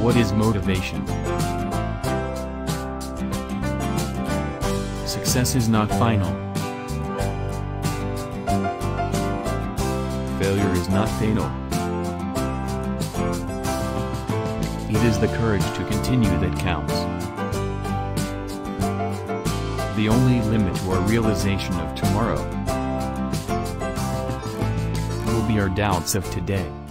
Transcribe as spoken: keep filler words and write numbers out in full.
What is motivation? Success is not final. Failure is not fatal. It is the courage to continue that counts. The only limit to our realization of tomorrow will be our doubts of today.